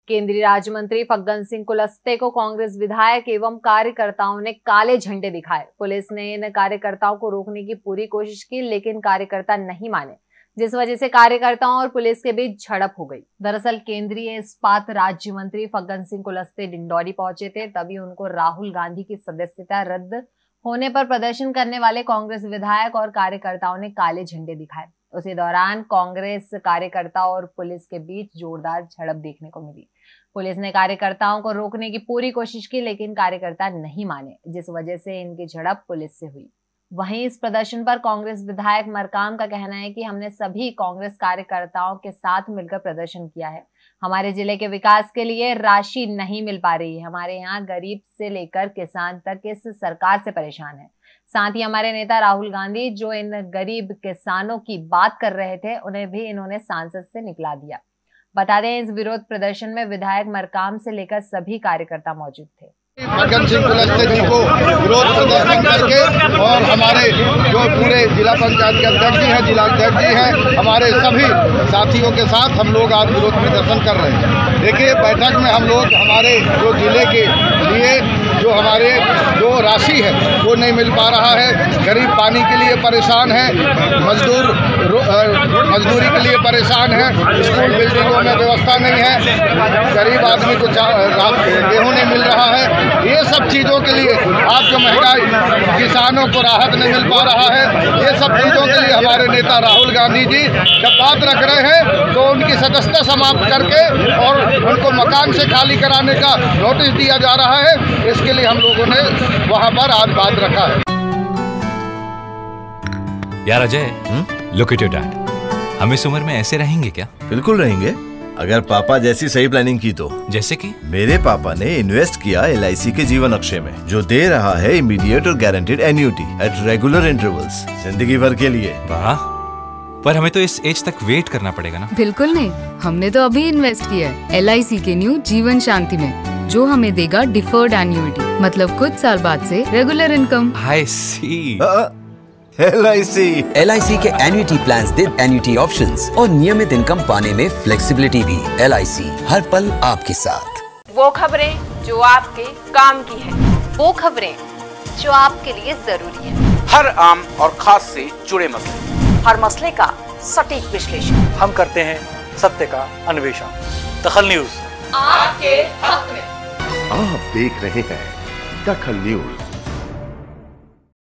केंद्रीय राज्य मंत्री फग्गन सिंह कुलस्ते को कांग्रेस विधायक एवं कार्यकर्ताओं ने काले झंडे दिखाए। पुलिस ने इन कार्यकर्ताओं को रोकने की पूरी कोशिश की, लेकिन कार्यकर्ता नहीं माने, जिस वजह से कार्यकर्ताओं और पुलिस के बीच झड़प हो गई। दरअसल केंद्रीय इस्पात राज्य मंत्री फग्गन सिंह कुलस्ते डिंडौरी पहुंचे थे, तभी उनको राहुल गांधी की सदस्यता रद्द होने पर प्रदर्शन करने वाले कांग्रेस विधायक और कार्यकर्ताओं ने काले झंडे दिखाए। उसी दौरान कांग्रेस कार्यकर्ता और पुलिस के बीच जोरदार झड़प देखने को मिली। पुलिस ने कार्यकर्ताओं को रोकने की पूरी कोशिश की, लेकिन कार्यकर्ता नहीं माने, जिस वजह से इनकी झड़प पुलिस से हुई। वहीं इस प्रदर्शन पर कांग्रेस विधायक मरकाम का कहना है कि हमने सभी कांग्रेस कार्यकर्ताओं के साथ मिलकर प्रदर्शन किया है। हमारे जिले के विकास के लिए राशि नहीं मिल पा रही है। हमारे यहाँ गरीब से लेकर किसान तक इस सरकार से परेशान है। साथ ही हमारे नेता राहुल गांधी जो इन गरीब किसानों की बात कर रहे थे, उन्हें भी इन्होंने सांसद से निकला दिया। बता दें, इस विरोध प्रदर्शन में विधायक मरकाम से लेकर सभी कार्यकर्ता मौजूद थे। फग्गन सिंह कुलस्ते जी को विरोध प्रदर्शन करके और हमारे जो पूरे जिला पंचायत के अध्यक्ष जी हैं, जिला अध्यक्ष जी हैं, हमारे सभी साथियों के साथ हम लोग आज विरोध प्रदर्शन कर रहे हैं। देखिए, बैठक में हम लोग हमारे जो जिले के लिए जो हमारे जो राशि है वो नहीं मिल पा रहा है। गरीब पानी के लिए परेशान है, मजदूरी के लिए परेशान है, स्कूल बिल्डिंगों में व्यवस्था नहीं है, गरीब आदमी को गेहूँ नहीं मिल रहा है। ये सब चीज़ों के लिए आज जो महंगाई, किसानों को राहत नहीं मिल पा रहा है, ये सब चीज़ों के लिए हमारे नेता राहुल गांधी जी जब बात रख रहे हैं तो उनकी सदस्यता समाप्त करके और उनको मकान से खाली कराने का नोटिस दिया जा रहा है। इसके लिए हम लोगों ने वहां पर आज बात रखा है। यार Ajay, look at your dad. हम इस उम्र में ऐसे रहेंगे क्या? बिल्कुल रहेंगे, अगर पापा जैसी सही प्लानिंग की तो। जैसे कि? मेरे पापा ने इन्वेस्ट किया LIC के जीवन अक्षय में, जो दे रहा है इमीडिएट और guaranteed annuity at regular intervals, जिंदगी भर के लिए। वाह, पर हमें तो इस एज तक वेट करना पड़ेगा ना? बिल्कुल नहीं, हमने तो अभी इन्वेस्ट किया है LIC के न्यू जीवन शांति में, जो हमें देगा डिफर्ड एन्युटी, मतलब कुछ साल बाद से regular income. I see। LIC के एन्युटी प्लान्स दे एन्युटी ऑप्शंस और नियमित इनकम पाने में फ्लेक्सिबिलिटी भी। LIC हर पल आपके साथ। वो खबरें जो आपके काम की है, वो खबरें जो आपके लिए जरूरी है, हर आम और खास से जुड़े मसले, हर मसले का सटीक विश्लेषण हम करते हैं, सत्य का अन्वेषण। दखल न्यूज आपके हक में। आप देख रहे हैं दखल न्यूज।